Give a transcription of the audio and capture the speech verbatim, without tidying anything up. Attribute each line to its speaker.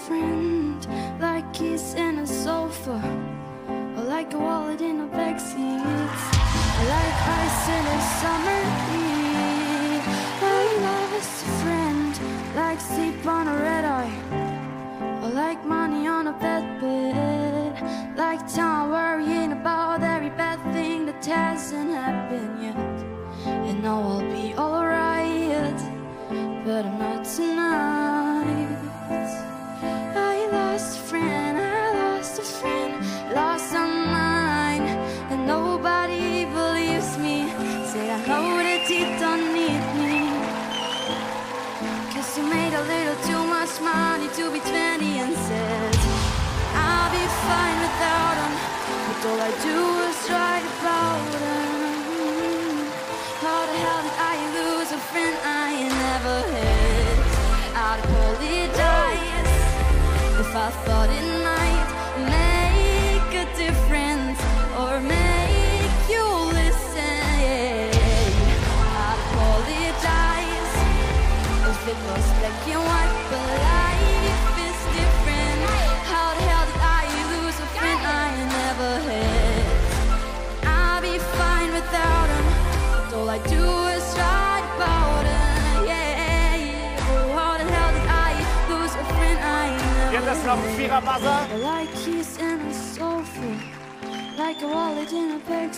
Speaker 1: friend, like keys in a sofa, or like a wallet in a backseat. I like ice in a summer heat. I lost a friend, like sleep on a red eye, or like money on a bed bed, like time worrying about every bad thing that hasn't happened yet. And now I'll be alright, but I'm not tonight. I lost a friend, I lost a friend, lost my mind, and nobody believes me. Say I know that he don't need me, 'cause you made a little too much money to be twenty and said I'll be fine without him, but all I do is write about him. How the hell did I lose a friend I never had? I'd apologize if I thought it might make a difference or make you listen. I'd apologize if it was black and white, but life is different. How the hell did I lose a friend I never had? I'll be fine without him, all I do is write about it, yeah, yeah. Oh, how the hell did I lose a friend I never
Speaker 2: Jetzt ist noch ein Vierer Buzzer.
Speaker 1: had? Like keys in a sofa, like a wallet in a bag